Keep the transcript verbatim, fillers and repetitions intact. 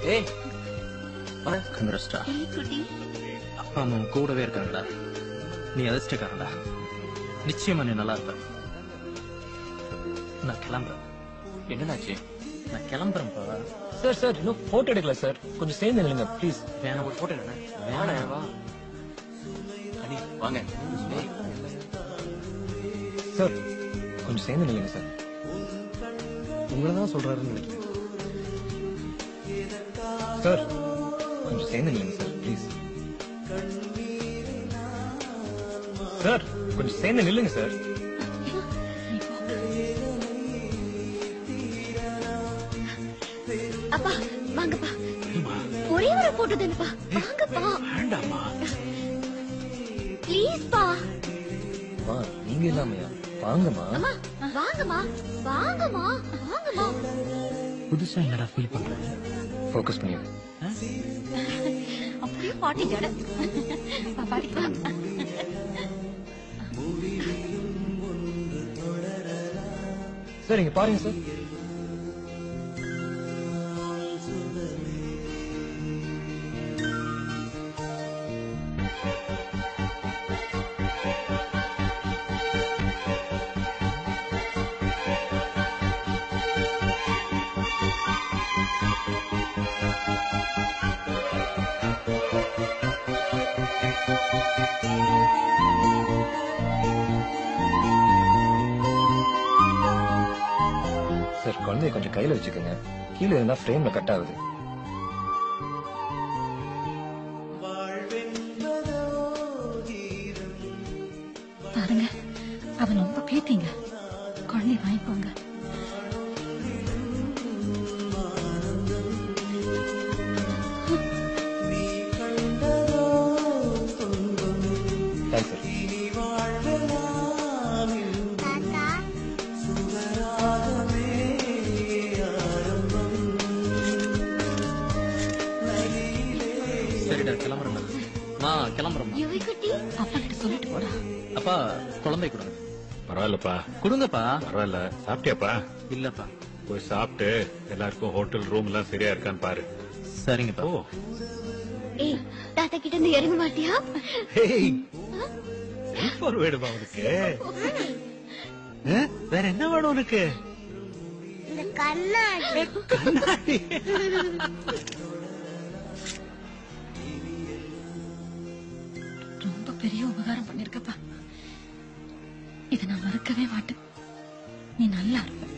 ஏய் கந்திரஸ்டா அப்பா அம்மா கூடவே இருக்காங்கடா. நீ அதிர்ஷ்டக்காரன்டா. நிச்சயமா நீ நல்லா இருப்ப. நான் கிளம்புறேன். என்னடாச்சு? நான் கிளம்புறேன்ப்பா. சார் சார் இன்னும் போட்டோ எடுக்கல சார், கொஞ்சம் சேர்ந்து நில்லுங்க ப்ளீஸ். வேணாம், ஒரு போட்டோ எடுங்க. வேணாம் வா அனி வாங்க. சார் கொஞ்சம் சேர்ந்து நில்லுங்க சார். உங்களதான் சொல்றாருன்னு நினைக்கிறேன். சார் கொஞ்சம் சேர்ந்து நில்லுங்க சார் ப்ளீஸ். சார் கொஞ்சம் சேர்ந்து நில்லுங்க சார். அப்பா வாங்கப்பா, ஒரே ஒரு போட்டோ தானப்பா, வாங்கப்பா. வேண்டாமா ப்ளீஸ் பா. மா நீங்க இல்லாமையா? வாங்கம்மா. அம்மா வாங்கம்மா, வாங்கம்மா, வாங்கம்மா. புதுசா என்னடா ஃபீல் பண்ற? ஃபோக்கஸ் பண்ணிடு. அப்படியே பாட்டி ஜட பாட்டி. சார் இங்க பாருங்க சார். சார் குழந்தைய கொஞ்சம் கையில வச்சுக்கோங்க, கீழே இருந்தா ஃப்ரேம்ல கட் ஆகுது. பாருங்க அவன் ரொம்ப பேத்திங்க, குழந்தைய வாங்கிக்கோங்க. Thanks sir. சரிடா கிளம்புறேன். மா கிளம்புறேன். யுவி குட்டி அப்பா கிட்ட சொல்லிட்டு போடா. அப்பா குழந்தை கொடுங்க. பரவாயில்லப்பா, கொடுங்கப்பா. பரவாயில்ல. சாப்பிட்டியாப்பா? இல்லப்பா. போய் சாப்பிட்டு எல்லாருக்கும் ஹோட்டல் ரூம் எல்லாம் சரியா இருக்கான்னு பாரு. சரிங்கப்பா. ஓ ஏய் தாத்தா கிட்ட இருந்து இறங்க மாட்டியா? ஹேய், செல்போன் வேணுமா உனக்கு? ஆ? வேற என்ன வேணும் உனக்கு? இந்த கண்ணாடி. கண்ணாடி. ரொம்ப பெரிய உபகாரம் பண்ணிருக்கப்பா, இதை நான் மறக்கவே மாட்டேன். நீ நல்லா இருப்ப.